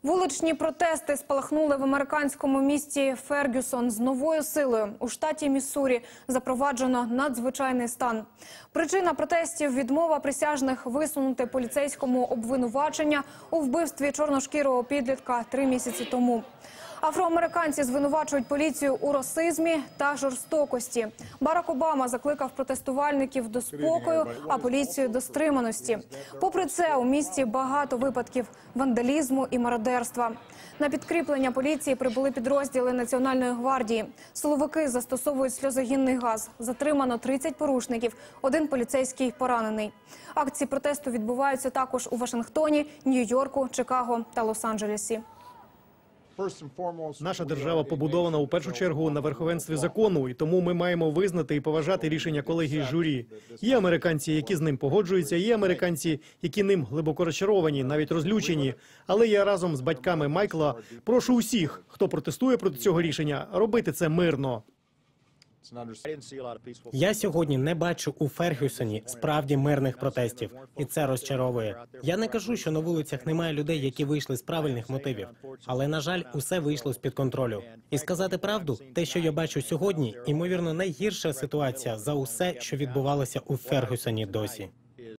Вуличні протести спалахнули в американському місті Фергюсон з новою силою. У штаті Міссурі запроваджено надзвичайний стан. Причина протестів – відмова присяжних висунути поліцейському обвинувачення у вбивстві чорношкірого підлітка 3 місяці тому. Афроамериканці звинувачують поліцію у расизмі та жорстокості. Барак Обама закликав протестувальників до спокою, а поліцію – до стриманості. Попри це, у місті багато випадків вандалізму і мародерства. На підкріплення поліції прибули підрозділи Національної гвардії. Силовики застосовують сльозогінний газ. Затримано 30 порушників, 1 поліцейський поранений. Акції протесту відбуваються також у Вашингтоні, Нью-Йорку, Чикаго та Лос-Анджелесі. Наша держава побудована у першу чергу на верховенстві закону, і тому ми маємо визнати і поважати рішення колегії журі. Є американці, які з ним погоджуються, є американці, які ним глибоко розчаровані, навіть розлючені. Але я разом з батьками Майкла прошу усіх, хто протестує проти цього рішення, робити це мирно. Я сьогодні не бачу у Фергюсоні справді мирних протестів, і це розчаровує. Я не кажу, що на вулицях немає людей, які вийшли з правильних мотивів, але, на жаль, усе вийшло з-під контролю. І сказати правду, те, що я бачу сьогодні, ймовірно, найгірша ситуація за усе, що відбувалося у Фергюсоні досі.